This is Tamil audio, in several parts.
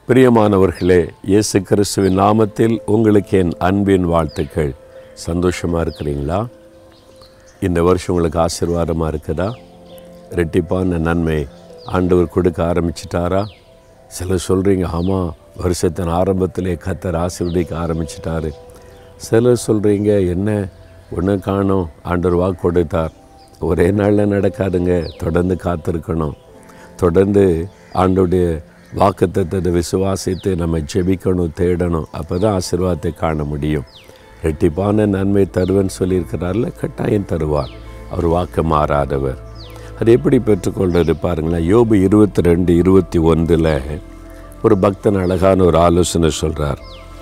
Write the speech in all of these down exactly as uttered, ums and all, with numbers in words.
பிரியமானவர்களே, இயேசு கிறிஸ்துவின் நாமத்தில் உங்களுக்கு என் அன்பின் வாழ்த்துக்கள். சந்தோஷமாக இருக்கிறீங்களா? இந்த வருஷம் உங்களுக்கு ஆசீர்வாதமாக இருக்குதா? ரெட்டிப்பான நன்மை ஆண்டவர் கொடுக்க ஆரம்பிச்சிட்டாரா? சிலர் சொல்கிறீங்க, ஆமாம், வருஷத்தின் ஆரம்பத்திலே கர்த்தர் ஆசீர்வதிக்க ஆரம்பிச்சிட்டாரு. சிலர் சொல்கிறீங்க, என்ன ஒன்று காணோம், ஆண்டவர் வாக்கு கொடுத்தார். ஒரே நாளில் நடக்காதுங்க, தொடர்ந்து காத்திருக்கணும். தொடர்ந்து ஆண்டோடைய வாக்குத்தத்தத்தை விசுவாசித்து நம்ம ஜெபிக்கணும், தேடணும். அப்போ தான் ஆசீர்வாதத்தை காண முடியும். ரெட்டிப்பான நன்மை தருவேன்னு சொல்லியிருக்கிறார்ல, கட்டாயம் தருவார். அவர் வாக்கு மாறாதவர். அது எப்படி பெற்றுக்கொள்வது பாருங்களேன். யோபு இருபத்தி ரெண்டு இருபத்தி ஒன்றில் ஒரு பக்தன் அழகான ஒரு ஆலோசனை சொல்கிறார்.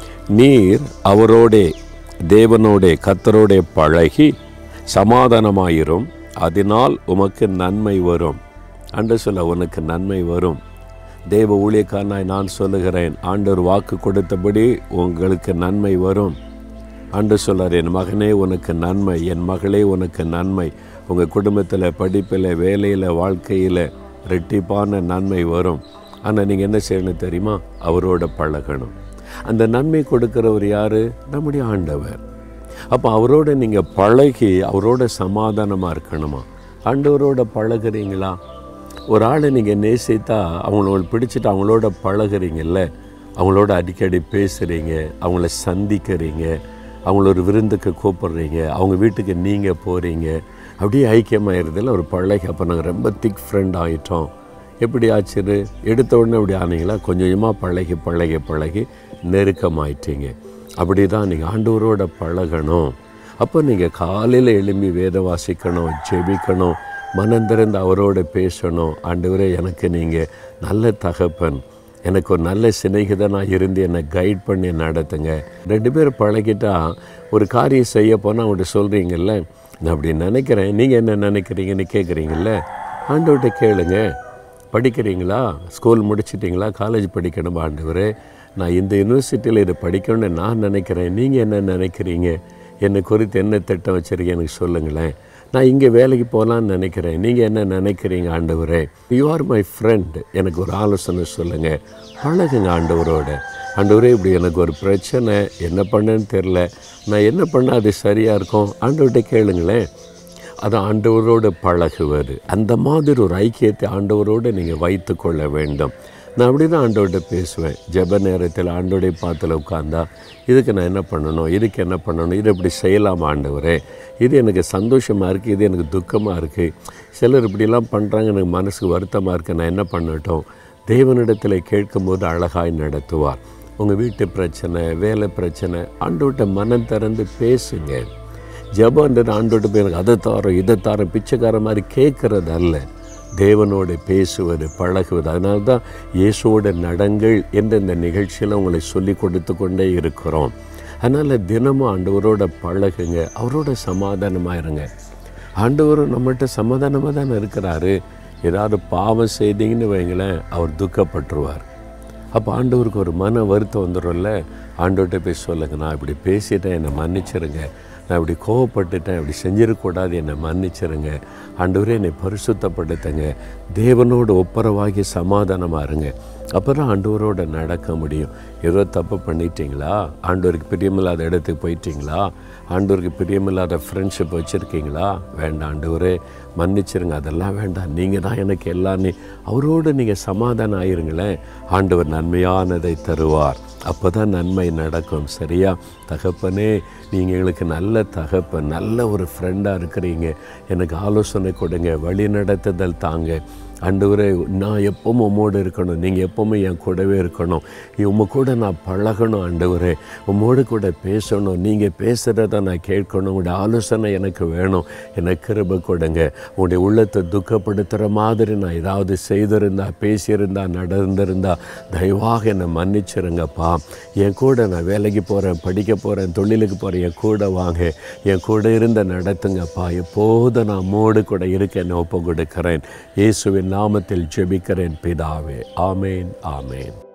நீர் அவரோடே தேவனோடே கர்த்தரோடே பழகி சமாதானமாயிரும், அதனால் உமக்கு நன்மை வரும். அன்று சொல்ல, உனக்கு நன்மை வரும். தேவ ஊழியக்காரனாய் நான் சொல்லுகிறேன், ஆண்டவர் வாக்கு கொடுத்தபடி உங்களுக்கு நன்மை வரும். ஆண்டு சொல்லார், என் மகனே உனக்கு நன்மை, என் மகளே உனக்கு நன்மை. உங்கள் குடும்பத்தில், படிப்பில், வேலையில், வாழ்க்கையில் ரெட்டிப்பான நன்மை வரும். ஆனால் நீங்கள் என்ன செய்யணும் தெரியுமா? அவரோட பழகணும். அந்த நன்மை கொடுக்கிறவர் யார்? நம்முடைய ஆண்டவர். அப்போ அவரோட நீங்கள் பழகி அவரோட சமாதானமாக இருக்கணுமா? ஆண்டவரோட பழகிறீங்களா? ஒரு ஆளை நீங்கள் நேசித்தா, அவங்களோட பிடிச்சிட்டு அவங்களோட பழகிறீங்கல்ல, அவங்களோட அடிக்கடி பேசுகிறீங்க, அவங்கள சந்திக்கிறீங்க, அவங்கள ஒரு விருந்துக்கு கூப்பிட்றீங்க, அவங்க வீட்டுக்கு நீங்கள் போகிறீங்க, அப்படியே ஐக்கியமாகிறதுல ஒரு பழகி. அப்போ நாங்கள் ரொம்ப திக் ஃப்ரெண்ட் ஆகிட்டோம். எப்படி ஆச்சு? எடுத்த உடனே அப்படி ஆனீங்களா? கொஞ்சம் கொஞ்சமாக பழகி பழகி பழகி நெருக்கமாயிட்டீங்க. அப்படி தான் நீங்கள் ஆண்டவரோட பழகணும். அப்போ நீங்கள் காலையில் எழும்பி வேத வாசிக்கணும், ஜெபிக்கணும், மனந்திறந்து அவரோட பேசணும். ஆண்டவரே, எனக்கு நீங்கள் நல்ல தகப்பன், எனக்கு ஒரு நல்ல சிநேகிதனாக இருந்து என்னை கைட் பண்ணி நடத்துங்க. ரெண்டு பேரும் பழகிட்டா ஒரு காரியம் செய்ய போனால் அவங்கள்ட்ட சொல்கிறீங்கல்ல, நான் அப்படி நினைக்கிறேன், நீங்கள் என்ன நினைக்கிறீங்கன்னு கேட்குறீங்கல்ல, ஆண்டவர்கிட்ட கேளுங்க. படிக்கிறீங்களா? ஸ்கூல் முடிச்சிட்டிங்களா? காலேஜ் படிக்கணும். ஆண்டவரே, நான் இந்த யூனிவர்சிட்டியில் இதை படிக்கணும்னு நான் நினைக்கிறேன், நீங்கள் என்ன நினைக்கிறீங்க? என்னை குறித்து என்ன திட்டம் வச்சுருக்கீங்க எனக்கு சொல்லுங்களேன். நான் இங்கே வேலைக்கு போகலான்னு நினைக்கிறேன், நீங்கள் என்ன நினைக்கிறீங்க? ஆண்டவரே, யூ ஆர் மை ஃப்ரெண்ட், எனக்கு ஒரு ஆலோசனை சொல்லுங்கள். பழகுங்க ஆண்டவரோட. ஆண்டவரே, இப்படி எனக்கு ஒரு பிரச்சனை, என்ன பண்ணேன்னு தெரில, நான் என்ன பண்ணால் அது சரியாக இருக்கும்? ஆண்டவர்கிட்ட கேளுங்களேன். அது ஆண்டவரோடு பழகுவது. அந்த மாதிரி ஒரு ஐக்கியத்தை ஆண்டவரோடு நீங்கள் வைத்து கொள்ள வேண்டும். நான் அப்படி தான் ஆண்டவர்கிட்ட பேசுவேன். ஜெப நேரத்தில் ஆண்டோடைய பாத்தில் உட்காந்தா, இதுக்கு நான் என்ன பண்ணணும், இதுக்கு என்ன பண்ணணும், இது எப்படி செய்யலாம் ஆண்டவரே, இது எனக்கு சந்தோஷமாக இருக்குது, இது எனக்கு துக்கமாக இருக்குது, சிலர் இப்படிலாம் பண்ணுறாங்க, எனக்கு மனசுக்கு வருத்தமாக இருக்குது, நான் என்ன பண்ணட்டும்? தேவனிடத்தில் கேட்கும்போது அழகாய் நடத்துவார். உங்கள் வீட்டு பிரச்சனை, வேலை பிரச்சனை, ஆண்டவர்கிட்ட மனம் திறந்து பேசுங்க. ஜெபன்றது ஆண்டோட்டு போய் எனக்கு அதை தாரோம் இதை தாரோம் பிச்சைக்கார மாதிரி கேட்குறது அல்ல. தேவனோடு பேசுவது, பழகுவது. அதனால தான் இயேசுவோட நடங்கள் என்ற இந்த நிகழ்ச்சியில் உங்களை சொல்லி கொடுத்து கொண்டே இருக்கிறோம். அதனால் தினமும் ஆண்டவரோட பழகுங்க, அவரோட சமாதானமாக இருங்க. ஆண்டவரும் நம்மகிட்ட சமாதானமாக தானே இருக்கிறாரு. ஏதாவது பாவம் செய்தீங்கன்னு வைங்களேன், அவர் துக்கப்பட்டுருவார். அப்போ ஆண்டவருக்கு ஒரு மன வருத்தம் வந்துடும்ல. ஆண்டவர்கிட்ட போய் சொல்லுங்கள், நான் இப்படி பேசிட்டேன், என்னை மன்னிச்சிருங்க, நான் இப்படி கோவப்பட்டுட்டேன், இப்படி செஞ்சிடக்கூடாது, என்னை மன்னிச்சிருங்க, ஆண்டவரே என்னை பரிசுத்தப்படுத்துங்க. தேவனோடு ஒப்புரவாகி சமாதானமாக இருங்க. அப்போ தான் ஆண்டவரோடு நடக்க முடியும். ஏதோ தப்பு பண்ணிட்டீங்களா? ஆண்டவருக்கு பிரியமில்லாத இடத்துக்கு போயிட்டீங்களா? ஆண்டவருக்கு பிரியமில்லாத ஃப்ரெண்ட்ஷிப் வச்சுருக்கீங்களா? வேண்டாம் ஆண்டவரே, மன்னிச்சிருங்க, அதெல்லாம் வேண்டாம், நீங்கள் தான் எனக்கு எல்லாம். நீ அவரோடு நீங்கள் சமாதானம் ஆயிருங்களேன், ஆண்டவர் நன்மையானதை தருவார். அப்போ தான் நன்மை நடக்கும். சரியா? தகப்பனே, நீங்கள் எங்களுக்கு நல்ல தகப்பன், நல்ல ஒரு ஃப்ரெண்டாக இருக்கிறீங்க, எனக்கு ஆலோசனை கொடுங்க, வழி நடத்துதல் தாங்க. ஆண்டவரே, நான் எப்பவும் உம்மோடு இருக்கணும், நீங்கள் எப்போவுமே என் கூடவே இருக்கணும், உம்ம கூட நான் பழகணும். ஆண்டவரே, உம்மோடு கூட பேசணும், நீங்கள் பேசுகிறத நான் கேட்கணும், உங்களுடைய ஆலோசனை எனக்கு வேணும், எனக்கு கிருபை கொடுங்க. உங்களுடைய உள்ளத்தை துக்கப்படுத்துகிற மாதிரி நான் ஏதாவது செய்திருந்தா, பேசியிருந்தா, நடந்திருந்தா தயவாக என்னை மன்னிச்சிருங்கப்பா. என் கூட நான் வேலைக்கு போகிறேன், படிக்க போகிறேன், தொழிலுக்கு போகிறேன், என் கூட வாங்க, என் கூட இருந்த நடத்துங்கப்பா. எப்போதும் நான் மோடு கூட இருக்க என்னை ஒப்பு கொடுக்கிறேன். இயேசுவின் நாமத்தில் ஜெபிக்கிறேன் பிதாவே. ஆமேன், ஆமேன்.